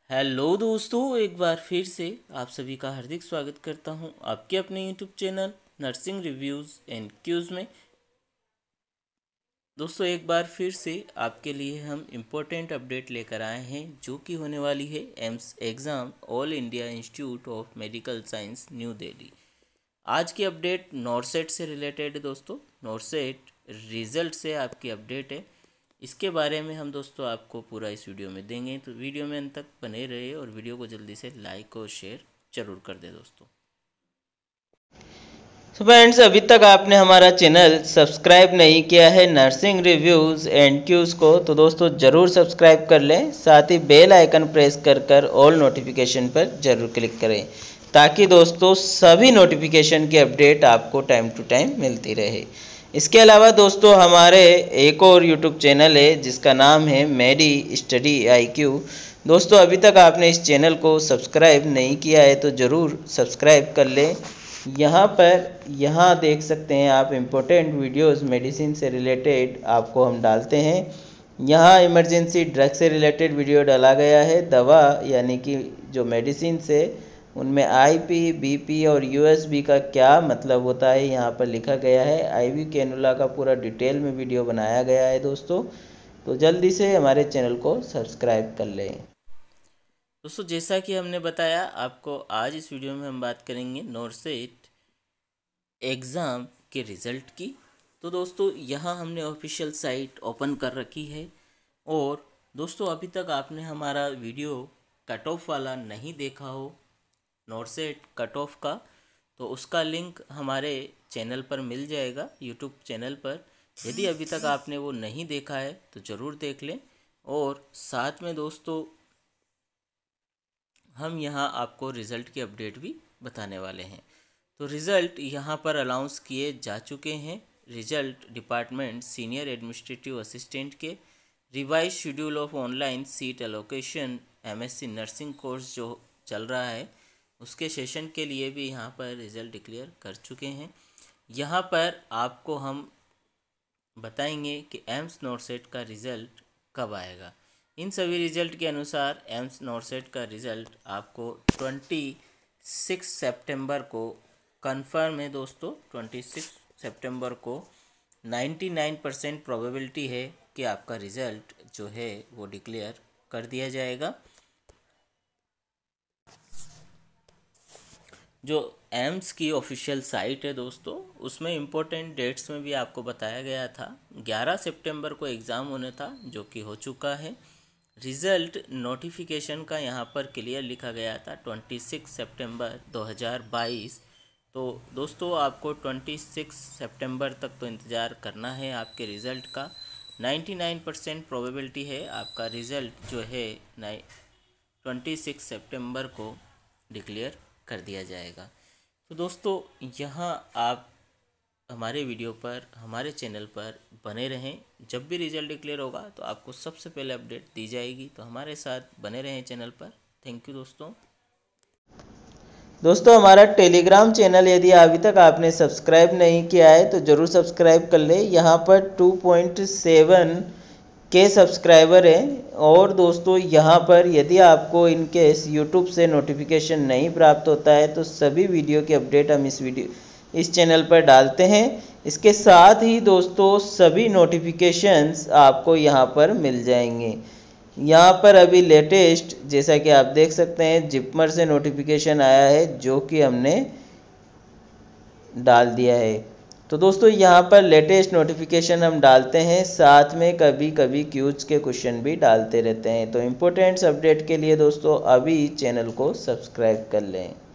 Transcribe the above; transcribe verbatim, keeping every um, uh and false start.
Hello दोस्तों, एक बार फिर से आप सभी का हार्दिक स्वागत करता हूं आपके अपने YouTube channel nursing reviews and Qs में। दोस्तों, एक बार फिर से आपके लिए हम इम्पोर्टेंट अपडेट लेकर आए हैं जो कि होने वाली है AIIMS exam All India Institute of Medical Science New Delhi. आज की अपडेट नॉरसेट से रिलेटेड है दोस्तों। नॉरसेट रिज़ल्ट से आपकी अपडेट है। इसके बारे में हम दोस्तों आपको पूरा इस वीडियो में देंगे, तो वीडियो में अंत तक बने रहे और वीडियो को जल्दी से लाइक और शेयर जरूर कर दे दोस्तों। तो फ्रेंड्स, अभी तक आपने हमारा चैनल सब्सक्राइब नहीं किया है नर्सिंग रिव्यूज़ एंड क्यूज़ को, तो दोस्तों ज़रूर सब्सक्राइब कर लें। साथ ही बेल आइकन प्रेस कर कर ऑल नोटिफिकेशन पर ज़रूर क्लिक करें ताकि दोस्तों सभी नोटिफिकेशन की अपडेट आपको टाइम टू टाइम मिलती रहे। इसके अलावा दोस्तों हमारे एक और यूट्यूब चैनल है जिसका नाम है मेडी स्टडी आई क्यू। दोस्तों, अभी तक आपने इस चैनल को सब्सक्राइब नहीं किया है तो ज़रूर सब्सक्राइब कर लें। यहाँ पर यहाँ देख सकते हैं आप इम्पोर्टेंट वीडियोस मेडिसिन से रिलेटेड आपको हम डालते हैं। यहाँ इमरजेंसी ड्रग से रिलेटेड वीडियो डाला गया है। दवा यानी कि जो मेडिसिन से उनमें आईपी, बीपी और यूएसबी का क्या मतलब होता है यहाँ पर लिखा गया है। आईवी कैनुला का पूरा डिटेल में वीडियो बनाया गया है दोस्तों, तो जल्दी से हमारे चैनल को सब्सक्राइब कर लें। दोस्तों, जैसा कि हमने बताया आपको, आज इस वीडियो में हम बात करेंगे नॉरसेट एग्ज़ाम के रिज़ल्ट की। तो दोस्तों, यहाँ हमने ऑफिशियल साइट ओपन कर रखी है और दोस्तों अभी तक आपने हमारा वीडियो कट ऑफ वाला नहीं देखा हो नॉरसेट कट ऑफ का, तो उसका लिंक हमारे चैनल पर मिल जाएगा यूट्यूब चैनल पर। यदि अभी तक आपने वो नहीं देखा है तो ज़रूर देख लें। और साथ में दोस्तों हम यहाँ आपको रिज़ल्ट की अपडेट भी बताने वाले हैं। तो रिज़ल्ट यहाँ पर अनाउंस किए जा चुके हैं। Result department senior administrative assistant के revise schedule of online seat allocation MSc nursing course जो चल रहा है उसके सेशन के लिए भी यहाँ पर रिज़ल्ट डिक्लेयर कर चुके हैं। यहाँ पर आपको हम बताएंगे कि एम्स नॉरसेट का रिज़ल्ट कब आएगा। इन सभी रिज़ल्ट के अनुसार एम्स नॉरसेट का रिज़ल्ट आपको छब्बीस सितंबर को कंफर्म है दोस्तों। छब्बीस सितंबर को निन्यानवे परसेंट प्रोबेबिलिटी है कि आपका रिज़ल्ट जो है वो डिक्लेयर कर दिया जाएगा। जो एम्स की ऑफिशियल साइट है दोस्तों, उसमें इम्पोर्टेंट डेट्स में भी आपको बताया गया था। ग्यारह सितंबर को एग्ज़ाम होना था जो कि हो चुका है। रिज़ल्ट नोटिफिकेशन का यहाँ पर क्लियर लिखा गया था छब्बीस सितंबर दो हज़ार बाईस। तो दोस्तों आपको छब्बीस सितंबर तक तो इंतज़ार करना है आपके रिज़ल्ट का। निन्यानवे परसेंट प्रोबेबिलिटी है आपका रिज़ल्ट जो है छब्बीस सितंबर को डिक्लेयर कर दिया जाएगा। तो दोस्तों यहाँ आप हमारे वीडियो पर, हमारे चैनल पर बने रहें। जब भी रिज़ल्ट डिक्लेयर होगा तो आपको सबसे पहले अपडेट दी जाएगी, तो हमारे साथ बने रहें चैनल पर। थैंक यू दोस्तों। दोस्तों, हमारा टेलीग्राम चैनल यदि अभी तक आपने सब्सक्राइब नहीं किया है तो ज़रूर सब्सक्राइब कर ले। यहाँ पर टू पॉइंट सेवन के सब्सक्राइबर हैं। और दोस्तों यहाँ पर यदि आपको इन केस यूट्यूब से नोटिफिकेशन नहीं प्राप्त होता है तो सभी वीडियो की अपडेट हम इस वीडियो इस चैनल पर डालते हैं। इसके साथ ही दोस्तों सभी नोटिफिकेशंस आपको यहाँ पर मिल जाएंगे। यहाँ पर अभी लेटेस्ट जैसा कि आप देख सकते हैं जिपमर से नोटिफिकेशन आया है जो कि हमने डाल दिया है। तो दोस्तों यहाँ पर लेटेस्ट नोटिफिकेशन हम डालते हैं, साथ में कभी कभी क्यूज के क्वेश्चन भी डालते रहते हैं। तो इम्पोर्टेंट्स अपडेट के लिए दोस्तों अभी चैनल को सब्सक्राइब कर लें।